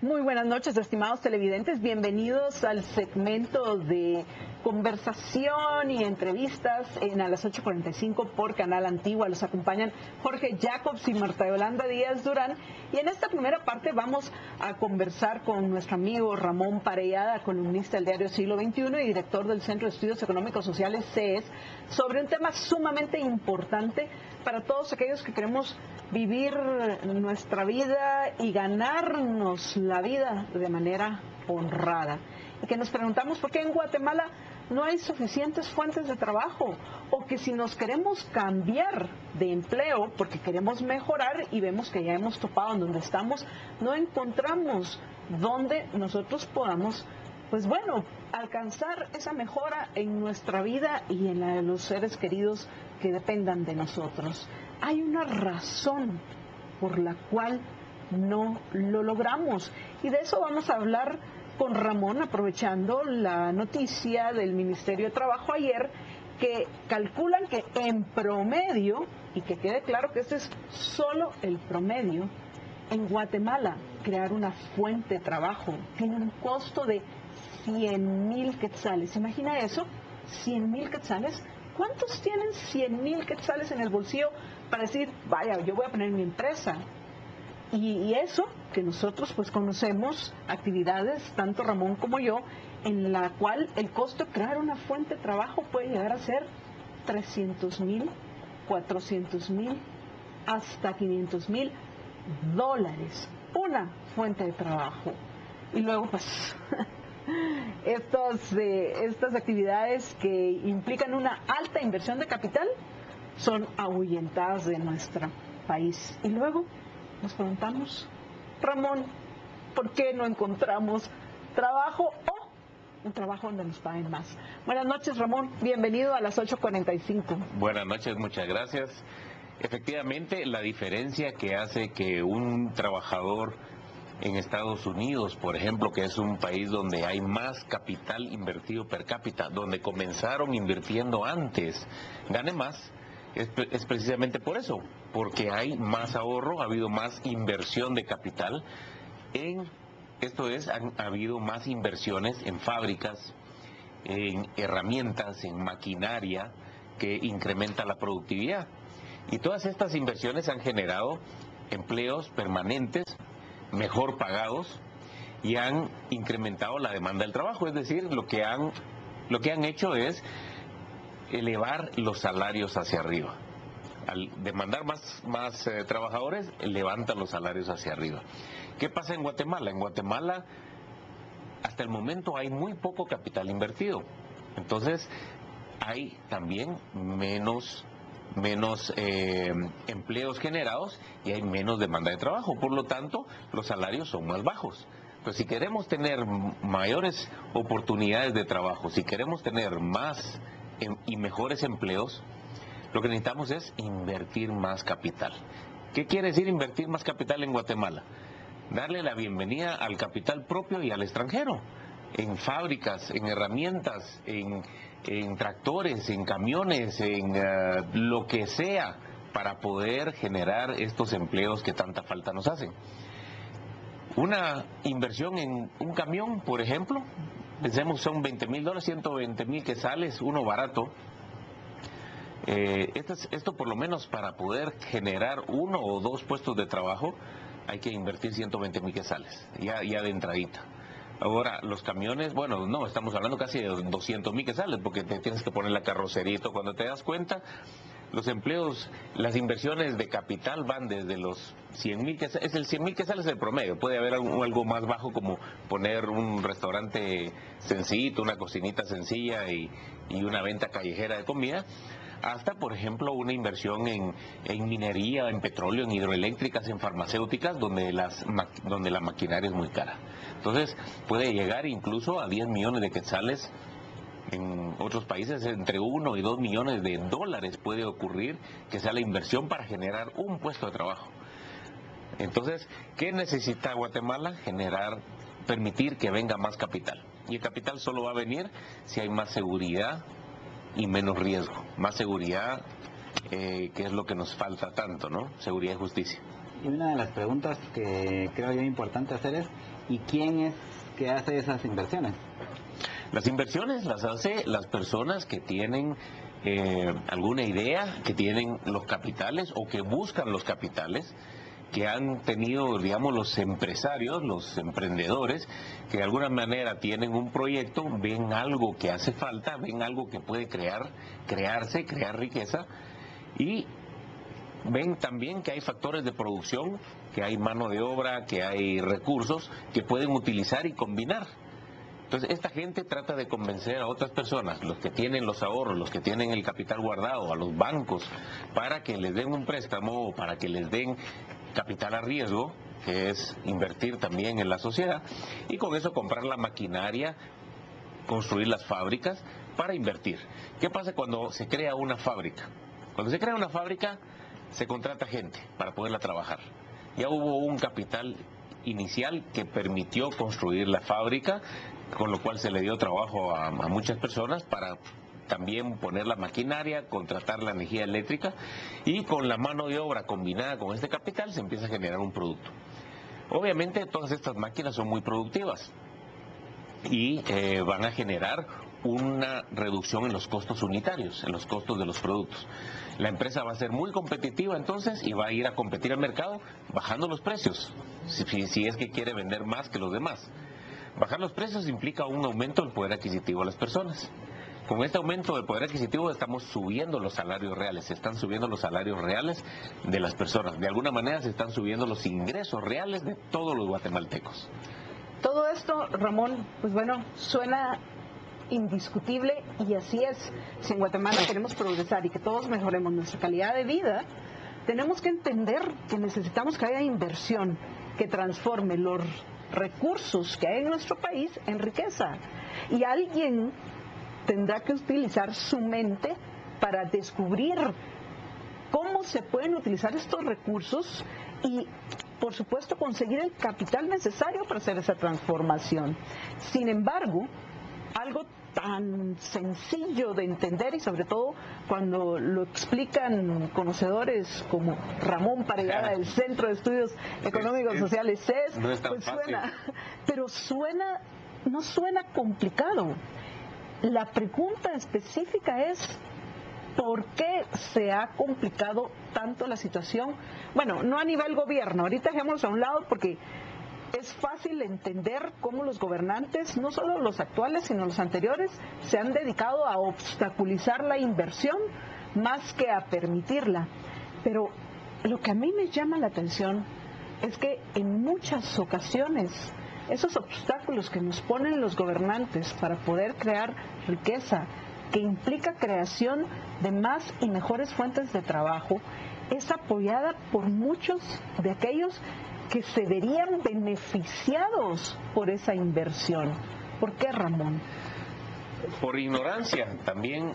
Muy buenas noches, estimados televidentes. Bienvenidos al segmento de conversación y entrevistas a las 8:45 por Canal Antigua. Los acompañan Jorge Jacobs y Marta Yolanda Díaz Durán. Y en esta primera parte vamos a conversar con nuestro amigo Ramón Parellada, columnista del diario Siglo XXI y director del Centro de Estudios Económicos Sociales, CES, sobre un tema sumamente importante para todos aquellos que queremos vivir nuestra vida y ganarnos la vida de manera honrada. Y que nos preguntamos por qué en Guatemala no hay suficientes fuentes de trabajo, o que si nos queremos cambiar de empleo porque queremos mejorar y vemos que ya hemos topado en donde estamos, no encontramos donde nosotros podamos, pues bueno, alcanzar esa mejora en nuestra vida y en la de los seres queridos que dependan de nosotros. Hay una razón por la cual no lo logramos, y de eso vamos a hablar con Ramón, aprovechando la noticia del Ministerio de Trabajo ayer, que calculan que en promedio, y que quede claro que este es solo el promedio, en Guatemala crear una fuente de trabajo tiene un costo de 100,000 quetzales. ¿Se imagina eso? 100,000 quetzales. ¿Cuántos tienen 100,000 quetzales en el bolsillo para decir, vaya, yo voy a poner mi empresa? Y eso que nosotros pues conocemos, actividades, tanto Ramón como yo, en la cual el costo de crear una fuente de trabajo puede llegar a ser 300,000, 400,000, hasta 500,000 dólares. Una fuente de trabajo. Y luego pues estas actividades que implican una alta inversión de capital son ahuyentadas de nuestro país. Y luego nos preguntamos, Ramón, ¿por qué no encontramos trabajo o un trabajo donde nos paguen más? Buenas noches, Ramón. Bienvenido a las 8:45. Buenas noches, muchas gracias. Efectivamente, la diferencia que hace que un trabajador en Estados Unidos, por ejemplo, que es un país donde hay más capital invertido per cápita, donde comenzaron invirtiendo antes, gane más, es precisamente por eso, porque hay más ahorro, ha habido más inversión de capital, ha habido más inversiones en fábricas, en herramientas, en maquinaria, que incrementa la productividad. Y todas estas inversiones han generado empleos permanentes, mejor pagados, y han incrementado la demanda del trabajo. Es decir, lo que han hecho es elevar los salarios hacia arriba. Al demandar más trabajadores, levantan los salarios hacia arriba. ¿Qué pasa en Guatemala? En Guatemala, hasta el momento, hay muy poco capital invertido. Entonces, hay también menos empleos generados y hay menos demanda de trabajo. Por lo tanto, los salarios son más bajos. Pues si queremos tener mayores oportunidades de trabajo, si queremos tener más y mejores empleos, lo que necesitamos es invertir más capital. ¿Qué quiere decir invertir más capital en Guatemala? Darle la bienvenida al capital propio y al extranjero, en fábricas, en herramientas, en tractores, en camiones, en lo que sea, para poder generar estos empleos que tanta falta nos hacen. Una inversión en un camión, por ejemplo, pensemos son $20,000, 120,000 quetzales, uno barato. Esto por lo menos para poder generar uno o dos puestos de trabajo hay que invertir 120,000 quetzales, ya de entradita. Ahora, los camiones, bueno, no, estamos hablando casi de 200,000 quetzales, porque te tienes que poner la carrocería. Cuando te das cuenta, los empleos, las inversiones de capital van desde los 100,000 quetzales, 100,000 quetzales es el promedio, puede haber algo más bajo como poner un restaurante sencillito, una cocinita sencilla y una venta callejera de comida, hasta, por ejemplo, una inversión en minería, en petróleo, en hidroeléctricas, en farmacéuticas, donde la maquinaria es muy cara. Entonces, puede llegar incluso a 10 millones de quetzales. En otros países, entre 1 y 2 millones de dólares puede ocurrir que sea la inversión para generar un puesto de trabajo. Entonces, ¿qué necesita Guatemala? Permitir que venga más capital. Y el capital solo va a venir si hay más seguridad y menos riesgo. Más seguridad, que es lo que nos falta tanto, ¿no? Seguridad y justicia. Y una de las preguntas que creo yo importante hacer es, ¿y quién es que hace esas inversiones? Las inversiones las hace las personas que tienen alguna idea, que tienen los capitales o que buscan los capitales, que han tenido, digamos, los empresarios, los emprendedores, que de alguna manera tienen un proyecto, ven algo que hace falta, ven algo que puede crear riqueza, y ven también que hay factores de producción, que hay mano de obra, que hay recursos que pueden utilizar y combinar. Entonces, esta gente trata de convencer a otras personas, los que tienen los ahorros, los que tienen el capital guardado, a los bancos, para que les den un préstamo o para que les den capital a riesgo, que es invertir también en la sociedad, y con eso comprar la maquinaria, construir las fábricas para invertir. ¿Qué pasa cuando se crea una fábrica? Cuando se crea una fábrica, se contrata gente para poderla trabajar. Ya hubo un capital inicial que permitió construir la fábrica, con lo cual se le dio trabajo a muchas personas para también poner la maquinaria, contratar la energía eléctrica, y con la mano de obra combinada con este capital se empieza a generar un producto. Obviamente todas estas máquinas son muy productivas y van a generar una reducción en los costos unitarios, en los costos de los productos. La empresa va a ser muy competitiva entonces y va a ir a competir al mercado bajando los precios, si es que quiere vender más que los demás. Bajar los precios implica un aumento del poder adquisitivo de las personas. Con este aumento del poder adquisitivo estamos subiendo los salarios reales, se están subiendo los salarios reales de las personas. De alguna manera se están subiendo los ingresos reales de todos los guatemaltecos. Todo esto, Ramón, pues bueno, suena indiscutible, y así es. Si en Guatemala queremos progresar y que todos mejoremos nuestra calidad de vida, tenemos que entender que necesitamos que haya inversión que transforme los recursos que hay en nuestro país en riqueza. Y alguien tendrá que utilizar su mente para descubrir cómo se pueden utilizar estos recursos y, por supuesto, conseguir el capital necesario para hacer esa transformación. Sin embargo, algo tan sencillo de entender, y sobre todo cuando lo explican conocedores como Ramón Parellada del Centro de Estudios Económicos Sociales, CES, no es tan pues fácil. no suena complicado. La pregunta específica es: ¿por qué se ha complicado tanto la situación? Bueno, no a nivel gobierno, ahorita dejémoslo a un lado porque es fácil entender cómo los gobernantes, no solo los actuales, sino los anteriores, se han dedicado a obstaculizar la inversión más que a permitirla. Pero lo que a mí me llama la atención es que en muchas ocasiones esos obstáculos que nos ponen los gobernantes para poder crear riqueza, que implica creación de más y mejores fuentes de trabajo, es apoyada por muchos de aquellos que se verían beneficiados por esa inversión. ¿Por qué, Ramón? Por ignorancia. También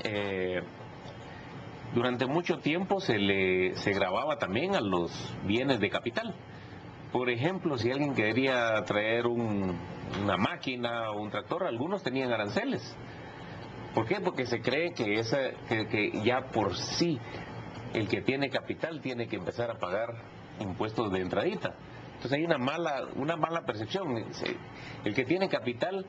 durante mucho tiempo se grababa también a los bienes de capital. Por ejemplo, si alguien quería traer una máquina o un tractor, algunos tenían aranceles. ¿Por qué? Porque se cree que ya por sí el que tiene capital tiene que empezar a pagar impuestos de entradita. Entonces hay una mala percepción. El que tiene capital,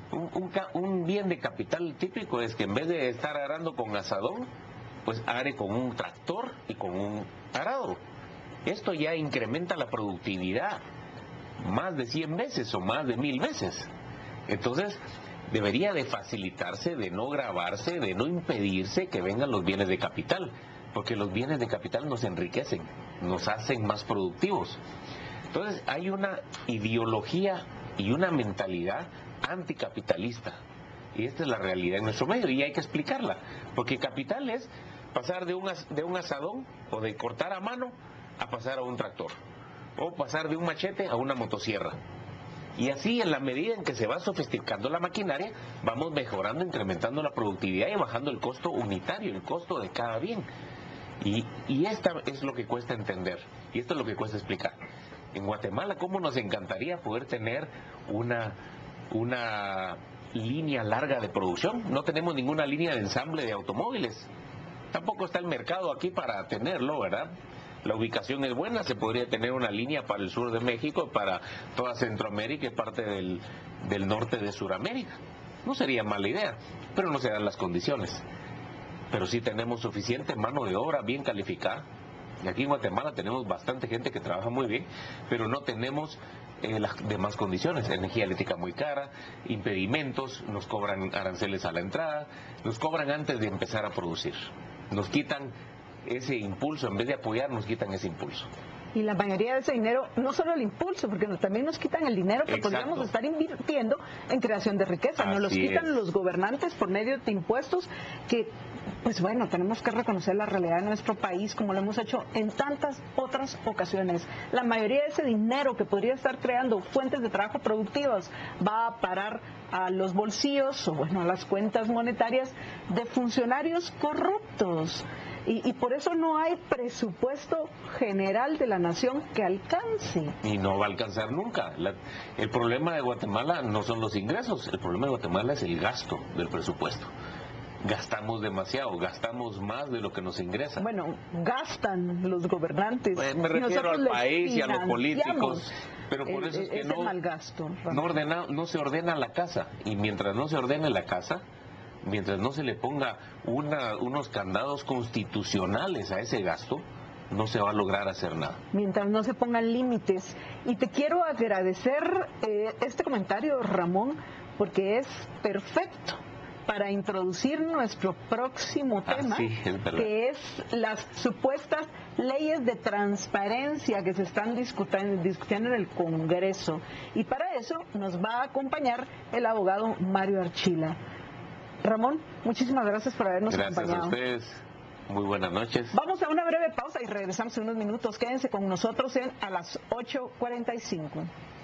un bien de capital típico es que en vez de estar arando con asadón, pues are con un tractor y con un arado. Esto ya incrementa la productividad más de 100 veces o más de 1000 veces. Entonces debería de facilitarse, de no gravarse, de no impedirse que vengan los bienes de capital, porque los bienes de capital nos enriquecen, nos hacen más productivos. Entonces hay una ideología y una mentalidad anticapitalista, y esta es la realidad en nuestro medio y hay que explicarla, porque capital es pasar de un asadón o de cortar a mano a pasar a un tractor, o pasar de un machete a una motosierra. Y así, en la medida en que se va sofisticando la maquinaria, vamos mejorando, incrementando la productividad y bajando el costo unitario, el costo de cada bien. Y esta es lo que cuesta entender, y esto es lo que cuesta explicar. En Guatemala, ¿cómo nos encantaría poder tener una línea larga de producción? No tenemos ninguna línea de ensamble de automóviles. Tampoco está el mercado aquí para tenerlo, ¿verdad? La ubicación es buena, se podría tener una línea para el sur de México, para toda Centroamérica y parte del norte de Sudamérica. No sería mala idea, pero no se dan las condiciones. Pero sí tenemos suficiente mano de obra bien calificada. Y aquí en Guatemala tenemos bastante gente que trabaja muy bien, pero no tenemos las demás condiciones. Energía eléctrica muy cara, impedimentos, nos cobran aranceles a la entrada, nos cobran antes de empezar a producir. Nos quitan ese impulso, en vez de apoyar, nos quitan ese impulso. Y la mayoría de ese dinero, no solo el impulso, porque también nos quitan el dinero que podríamos estar invirtiendo en creación de riqueza. Nos los quitan los gobernantes por medio de impuestos que, pues bueno, tenemos que reconocer la realidad de nuestro país como lo hemos hecho en tantas otras ocasiones. La mayoría de ese dinero que podría estar creando fuentes de trabajo productivas va a parar a los bolsillos o bueno, a las cuentas monetarias de funcionarios corruptos. Y por eso no hay presupuesto general de la nación que alcance. Y no va a alcanzar nunca. El problema de Guatemala no son los ingresos, el problema de Guatemala es el gasto del presupuesto. Gastamos demasiado, gastamos más de lo que nos ingresa. Bueno, gastan los gobernantes. Pues me refiero al país y a los políticos. Pero por eso es que no se ordena la casa. Y mientras no se ordene la casa, mientras no se le ponga unos candados constitucionales a ese gasto, no se va a lograr hacer nada. Mientras no se pongan límites. Y te quiero agradecer este comentario, Ramón, porque es perfecto para introducir nuestro próximo tema, que es las supuestas leyes de transparencia que se están discutiendo en el Congreso. Y para eso nos va a acompañar el abogado Mario Archila. Ramón, muchísimas gracias por habernos acompañado. Gracias a ustedes. Muy buenas noches. Vamos a una breve pausa y regresamos en unos minutos. Quédense con nosotros a las 8:45.